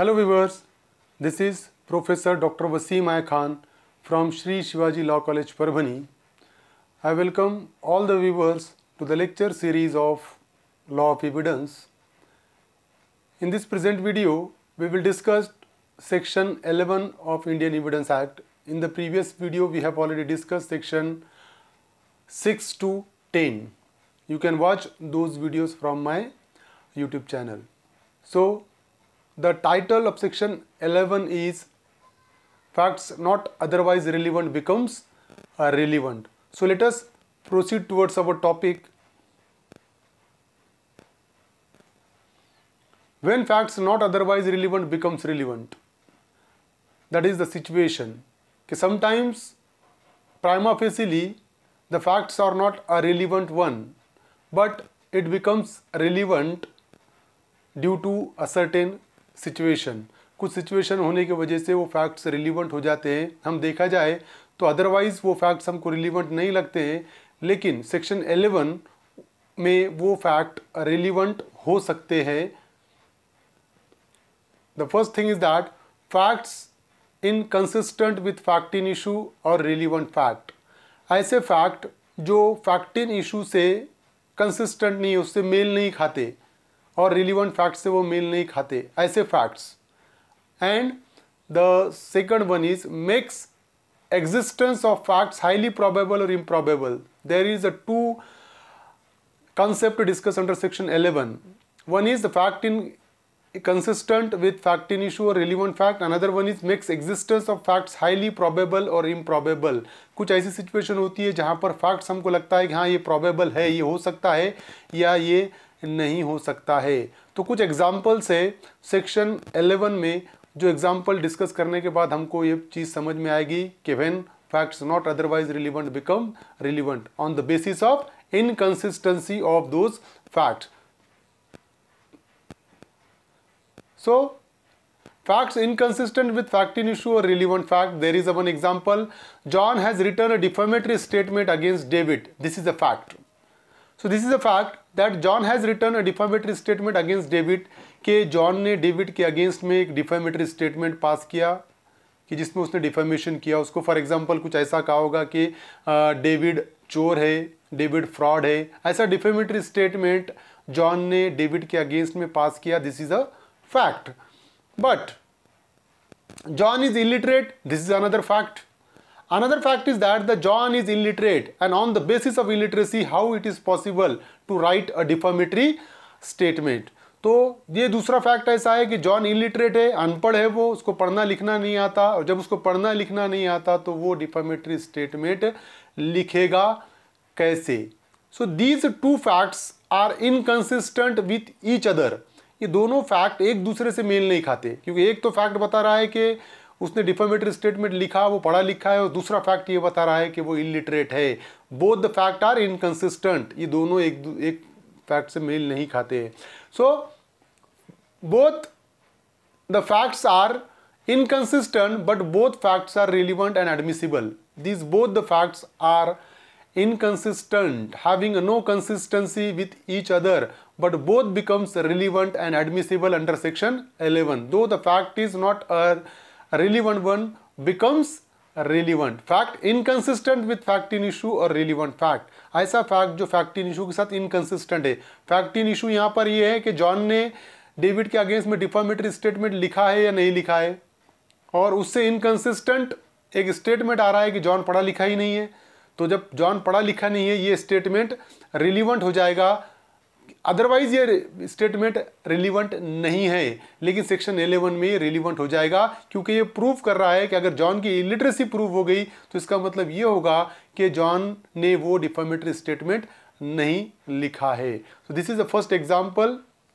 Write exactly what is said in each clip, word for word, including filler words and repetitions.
Hello viewers, this is Professor Doctor Waseem Khan from Shri Shivaji Law College, Parbhani. I welcome all the viewers to the lecture series of Law of Evidence. In this present video, we will discuss section eleven of Indian Evidence Act. In the previous video, we have already discussed section six to ten. You can watch those videos from my YouTube channel. So, the title of section eleven is Facts Not Otherwise Relevant Becomes uh, Relevant. So let us proceed towards our topic. When facts not otherwise relevant becomes relevant, that is the situation. Okay, sometimes prima facie the facts are not a relevant one, but it becomes relevant due to a certain situation. कुछ situation होने की वजह से वो facts relevant हो जाते हैं. हम देखा जाए तो अदरवाइज वो फैक्ट्स हमको रिलीवेंट नहीं लगते हैं, लेकिन सेक्शन इलेवन में वो फैक्ट रिलीवेंट हो सकते हैं. The first thing is that facts inconsistent with fact in issue और रिलीवेंट फैक्ट. ऐसे फैक्ट जो फैक्ट इन इशू से कंसिस्टेंट नहीं, उससे मेल नहीं खाते और रिलीवेंट फैक्ट से वो मेल नहीं खाते, ऐसे facts. And the second one is makes existence of facts highly probable और improbable. There is a two concept discussed under section eleven. One is the fact in consistent with fact in issue or relevant fact. Another one is makes existence of facts highly probable or improbable. कुछ ऐसी situation होती है जहाँ पर facts हमको लगता है कि हाँ ये प्रोबेबल है, ये हो सकता है या ये नहीं हो सकता है. तो कुछ एग्जाम्पल्स है सेक्शन इलेवन में, जो एग्जाम्पल डिस्कस करने के बाद हमको ये चीज़ समझ में आएगी कि when facts not otherwise relevant become relevant on the basis of inconsistency of those facts. So, facts inconsistent with fact in issue or relevant fact. There is a one example. John has written a defamatory statement against David. This is a fact. So, this is a fact that John has written a defamatory statement against David. कि John ने David के against में एक defamatory statement pass किया कि जिसमें उसने defamation किया. उसको फॉर एग्जांपल कुछ ऐसा कहा होगा कि डेविड चोर है, डेविड फ्रॉड है. ऐसा डिफेमेटरी स्टेटमेंट जॉन ने डेविड के अगेंस्ट में पास किया. This is a fact. But John is illiterate. This is another fact. Another fact is that the John is illiterate, and on the basis of illiteracy, how it is possible to write a defamatory statement. तो ये दूसरा fact ऐसा है कि John illiterate है, अनपढ़ है, वो उसको पढ़ना लिखना नहीं आता, और जब उसको पढ़ना लिखना नहीं आता तो वो डिफेमेटरी स्टेटमेंट लिखेगा कैसे. So these two facts are inconsistent with each other. ये दोनों फैक्ट एक दूसरे से मेल नहीं खाते, क्योंकि एक तो फैक्ट बता रहा है कि उसने डिफेमेटरी स्टेटमेंट लिखा, वो पढ़ा लिखा है, और दूसरा फैक्ट ये बता रहा है कि वो इलिटरेट है. Both the fact are inconsistent. ये दोनों एक एक फैक्ट से मेल नहीं खाते. So both the facts are inconsistent but both facts are relevant and admissible. These both the facts are inconsistent, having no consistency with each other, but both becomes relevant and admissible under section eleven. Though the fact is not a relevant one, becomes relevant. Fact inconsistent with fact in issue or relevant fact. ऐसा fact जो fact in issue के साथ inconsistent है. fact in issue यहाँ पर ये है कि जॉन ने डेविड के अगेंस्ट में डिफेमेटरी स्टेटमेंट लिखा है या नहीं लिखा है, और उससे इनकंसिस्टेंट एक स्टेटमेंट आ रहा है कि जॉन पढ़ा लिखा ही नहीं है. तो जब जॉन पढ़ा लिखा नहीं है, ये स्टेटमेंट रिलीवेंट हो जाएगा. अदरवाइज ये स्टेटमेंट रिलीवेंट नहीं है, लेकिन सेक्शन इलेवन में ये रिलीवेंट हो जाएगा, क्योंकि ये प्रूव कर रहा है कि अगर जॉन की इलिटरेसी प्रूव हो गई तो इसका मतलब ये होगा कि जॉन ने वो डिफेमेटरी स्टेटमेंट नहीं लिखा है. So this is the first example.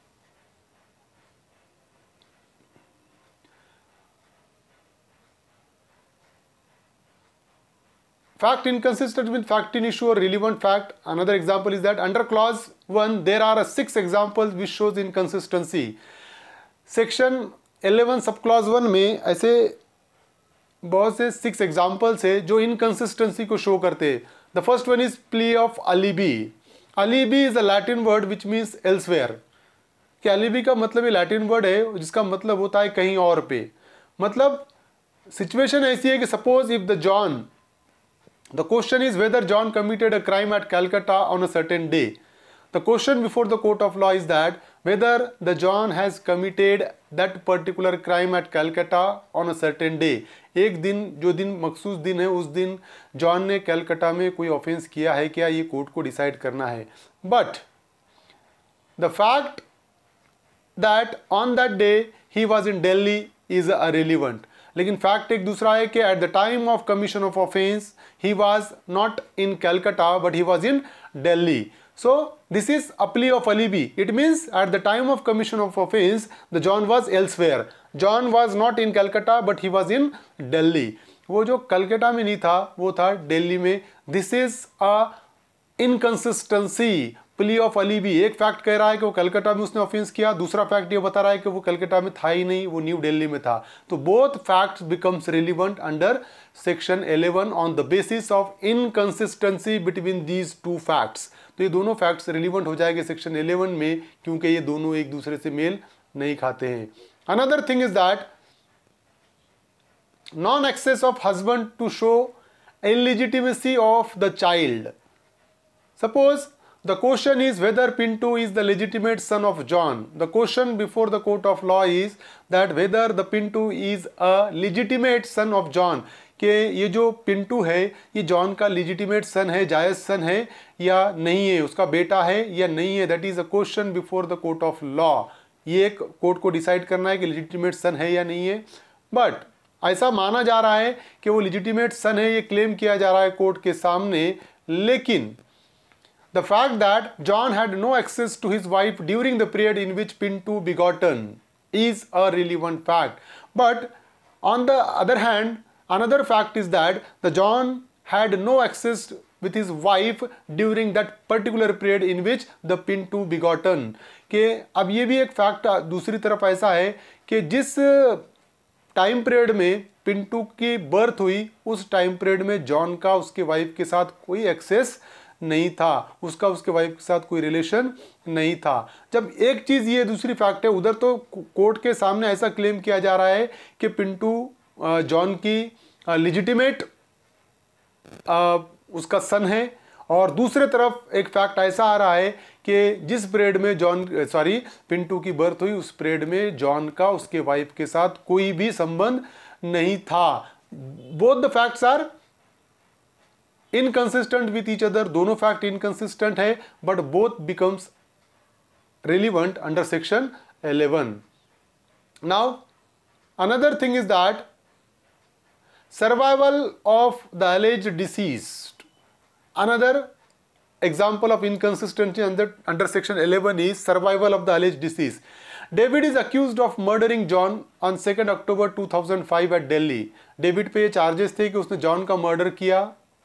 Fact inconsistent with fact in issue or relevant fact. Another example is that under clause one there are six examples which shows inconsistency. Section eleven sub clause one में ऐसे बहुत से six examples है जो inconsistency को show करते हैं. The first one is plea of alibi. Alibi is a Latin word which means elsewhere. कि एलिबी का मतलब ये लैटिन वर्ड है जिसका मतलब होता है कहीं और पे। मतलब सिचुएशन ऐसी है कि suppose if the John, the question is whether John committed a crime at Calcutta on a certain day. The question before the court of law is that whether the John has committed that particular crime at Calcutta on a certain day। एक दिन, जो दिन मखसूस दिन है, उस दिन John ने कैलकाटा में कोई ऑफेंस किया है क्या, ये कोर्ट को डिसाइड करना है। But the fact that on that day he was in Delhi is irrelevant. लेकिन फैक्ट एक दूसरा है कि at the time of commission of offence he was not in Calcutta but he was in Delhi. So this is a plea of alibi. It means at the time of commission of offense, the John was elsewhere. John was not in Calcutta, but he was in Delhi. वो जो कलकत्ता में नहीं था, वो था दिल्ली में। This is a inconsistency, plea of alibi। एक fact कह रहा है कि वो कलकत्ता में उसने ऑफेंस किया, दूसरा फैक्ट ये बता रहा है कि वो कलकत्ता में था ही नहीं, वो न्यू दिल्ली में था। तो both facts becomes relevant under section eleven on the basis of inconsistency between these two facts. तो ये दोनों फैक्ट्स रिलीवेंट हो जाएंगे सेक्शन इलेवन में, क्योंकि ये दोनों एक दूसरे से मेल नहीं खाते हैं। Another thing is that non access of husband to show illegitimacy of the child. Suppose the question is whether Pinto is the legitimate son of John. The question before the court of law is that whether the Pinto is a legitimate son of John, कि ये जो पिंटू है ये John का legitimate son है, जायज सन है या नहीं है, उसका बेटा है या नहीं है। That is a question before the court of law. ये एक कोर्ट को डिसाइड करना है कि legitimate son है या नहीं है। बट ऐसा माना जा रहा है कि वो legitimate son है, ये क्लेम किया जा रहा है कोर्ट के सामने। लेकिन the fact that John had no access to his wife during the period in which Pinto begotten is a relevant fact. But on the other hand, another fact is that the John had no access with his wife during that particular period in which the Pinto begotten। कि अब ये भी एक fact दूसरी तरफ ऐसा है कि जिस टाइम पीरियड में पिंटू की बर्थ हुई, उस टाइम पीरियड में जॉन का उसके वाइफ के साथ कोई एक्सेस नहीं था, उसका उसके वाइफ के साथ कोई रिलेशन नहीं था। जब एक चीज़ ये दूसरी फैक्ट है, उधर तो कोर्ट के सामने ऐसा क्लेम किया जा रहा है कि पिंटू जॉन की लेजिटिमेट उसका सन है, और दूसरे तरफ एक फैक्ट ऐसा आ रहा है कि जिस पीरियड में जॉन सॉरी पिंटू की बर्थ हुई, उस पीरियड में जॉन का उसके वाइफ के साथ कोई भी संबंध नहीं था। Both the facts are inconsistent with each other. दोनों फैक्ट इनकंसिस्टेंट है, but both becomes relevant under section eleven. Now another thing is that survival of the alleged deceased। अनदर example of inconsistency under under section eleven is survival of the alleged deceased. David is accused of murdering John on second October two thousand five at Delhi। David पे ये charges थे कि उसने John का murder किया।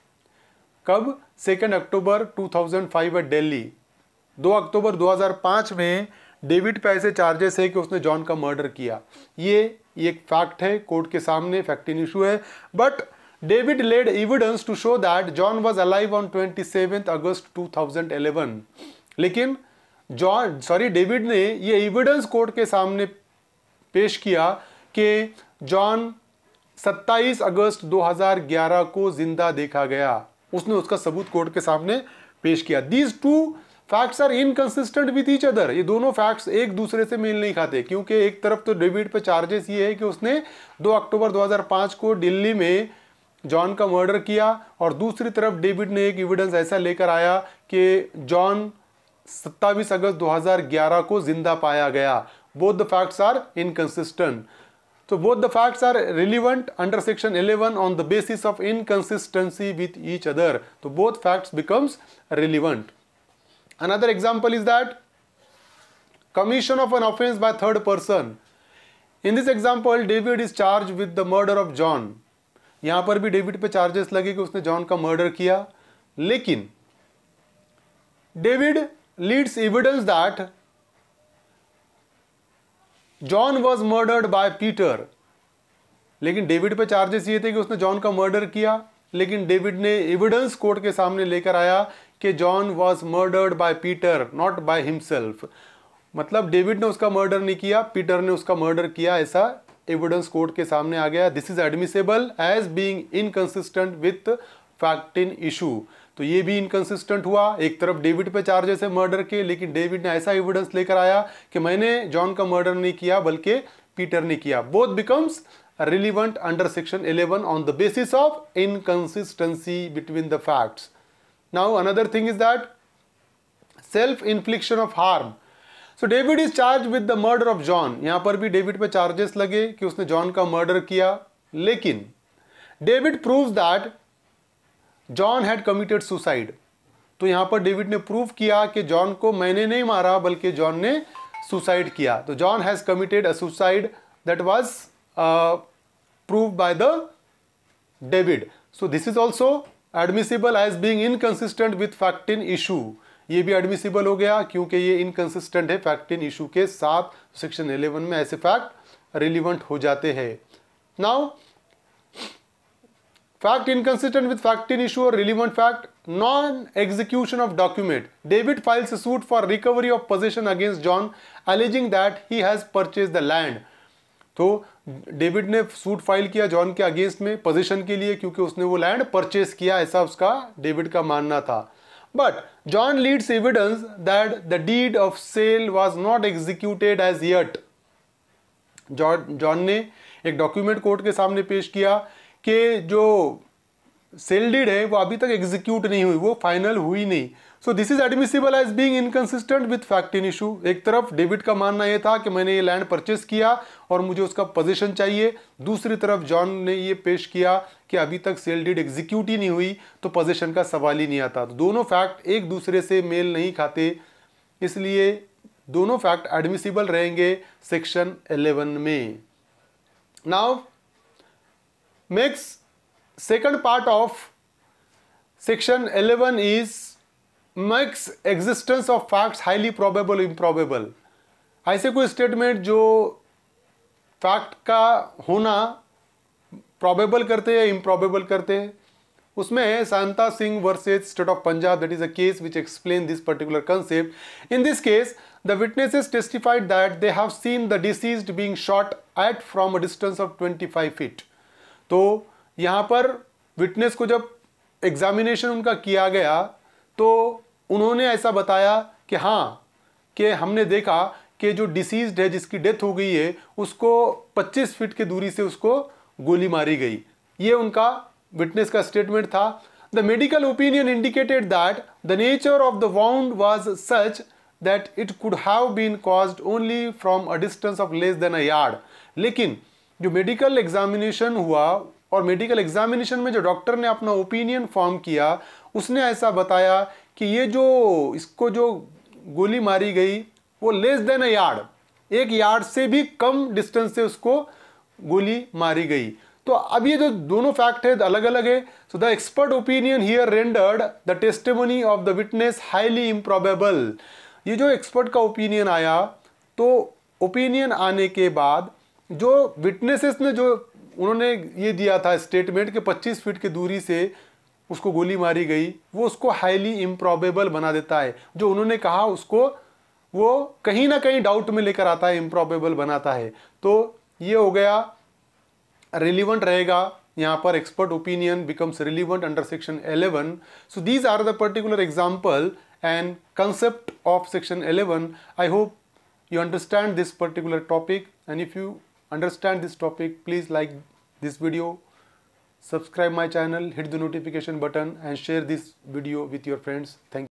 कब? Second October two thousand five at Delhi. दो अक्टूबर दो हज़ार पाँच में डेविड पे ऐसे चार्जेस है कि उसने जॉन का मर्डर किया। ये एक फैक्ट है, कोर्ट के सामने फैक्टिंग इशू है। But David led evidence to show that John was alive on twenty seventh August two thousand eleven. लेकिन जॉन सॉरी डेविड ने ये एविडेंस कोर्ट के सामने पेश किया कि जॉन सत्ताईस अगस्त दो हज़ार ग्यारह को जिंदा देखा गया। उसने उसका सबूत कोर्ट के सामने पेश किया। These two facts are inconsistent with each other. ये दोनों फैक्ट्स एक दूसरे से मेल नहीं खाते, क्योंकि एक तरफ तो डेविड पे चार्जेस ये है कि उसने दो अक्टूबर दो हज़ार पाँच को दिल्ली में जॉन का मर्डर किया, और दूसरी तरफ डेविड ने एक एविडेंस ऐसा लेकर आया कि जॉन सत्ताईस अगस्त दो हज़ार ग्यारह को जिंदा पाया गया। Both the facts are inconsistent. So both the facts are relevant under section eleven on the basis of inconsistency with each other. So both facts becomes relevant. Another example is that commission of an offense by third person. In this example, David is charged with the murder of John. यहाँ पर भी David पे charges लगे कि उसने John का murder किया, लेकिन David leads evidence that John was murdered by Peter. लेकिन डेविड पे चार्जेस ये थे कि उसने जॉन का मर्डर किया, लेकिन डेविड ने एविडेंस कोर्ट के सामने लेकर आया कि John was murdered by Peter, not by himself. मतलब डेविड ने उसका मर्डर नहीं किया, पीटर ने उसका मर्डर किया, ऐसा एविडेंस कोर्ट के सामने आ गया। This is admissible as being inconsistent with fact in issue. तो ये भी इनकंसिस्टेंट हुआ, एक तरफ डेविड पे चार्जेस है मर्डर के, लेकिन डेविड ने ऐसा एविडेंस लेकर आया कि मैंने जॉन का मर्डर नहीं किया बल्कि पीटर ने किया। Both becomes relevant under section eleven on the basis of inconsistency between the facts. Now another thing is that self infliction of harm. So David is charged with the murder of John. यहाँ पर भी David पे charges लगे कि उसने John का murder किया, लेकिन David proves that John had committed suicide. तो यहाँ पर डेविड ने प्रूव किया कि जॉन को मैंने नहीं मारा बल्कि जॉन ने सुसाइड किया। तो John has committed a suicide that was Uh, proved by the David. So this is also admissible as being inconsistent with fact in issue. ये भी admissible हो गया क्योंकि ये inconsistent है fact in issue के साथ। सेक्शन इलेवन में ऐसे fact relevant हो जाते हैं। Now fact inconsistent with fact in issue or relevant fact, non-execution of document. David files a suit for recovery of possession against John, alleging that he has purchased the land. तो David ने suit file किया John के against में possession के लिए क्योंकि उसने वो लैंड परचेस किया, ऐसा उसका डेविड का मानना था। But John leads evidence that the deed of sale was not executed as yet. John ने एक डॉक्यूमेंट कोर्ट के सामने पेश किया कि जो सेल डीड है वो अभी तक एग्जीक्यूट नहीं हुई, वो फाइनल हुई नहीं। So this is admissible as being inconsistent with fact in issue. एक तरफ डेविड का मानना यह था कि मैंने ये लैंड परचेस किया और मुझे उसका पोजीशन चाहिए, दूसरी तरफ जॉन ने ये पेश किया कि अभी तक सेल डीड एग्जीक्यूट ही नहीं हुई तो पोजीशन का सवाल ही नहीं आता। तो दोनों फैक्ट एक दूसरे से मेल नहीं खाते, इसलिए दोनों फैक्ट एडमिसिबल रहेंगे सेक्शन इलेवन में। Now next second part of section eleven is makes existence of facts highly probable improbable. ऐसे कोई स्टेटमेंट जो फैक्ट का होना प्रोबेबल करते हैं इम्प्रॉबेबल करते हैं, उसमें है Santa Singh versus state of Punjab. That is a case which explain this particular concept. In this case the witnesses testified that they have seen the deceased being shot at from a distance of twenty-five feet. तो यहाँ पर witness को जब examination उनका किया गया तो उन्होंने ऐसा बताया कि हाँ कि हमने देखा कि जो डिसीज्ड है जिसकी डेथ हो गई है उसको पच्चीस फीट की दूरी से उसको गोली मारी गई। ये उनका विटनेस का स्टेटमेंट था। The medical opinion indicated that the nature of the wound was such that it could have been caused only from a distance of less than a yard. लेकिन जो मेडिकल एग्जामिनेशन हुआ और medical examination में जो doctor ने अपना opinion form किया उसने ऐसा बताया कि ये जो इसको जो गोली मारी गई वो लेस देन अ यार्ड, एक यार्ड से भी कम डिस्टेंस से उसको गोली मारी गई। तो अब ये जो दोनों फैक्ट है अलग अलग है। So the expert opinion here rendered the testimony of the witness highly improbable. ये जो एक्सपर्ट का ओपिनियन आया तो ओपिनियन आने के बाद जो विटनेसेस ने जो उन्होंने ये दिया था स्टेटमेंट कि पच्चीस फीट की दूरी से उसको गोली मारी गई, वो उसको हाईली इम्प्रॉबेबल बना देता है। जो उन्होंने कहा उसको वो कहीं ना कहीं डाउट में लेकर आता है, इम्प्रॉबेबल बनाता है। तो ये हो गया रिलीवेंट रहेगा यहाँ पर। Expert opinion becomes relevant under section eleven. So these are the particular example and concept of section eleven. I hope you understand this particular topic, and if you understand this topic, please like this video, subscribe my channel, hit the notification button and share this video with your friends. Thank you.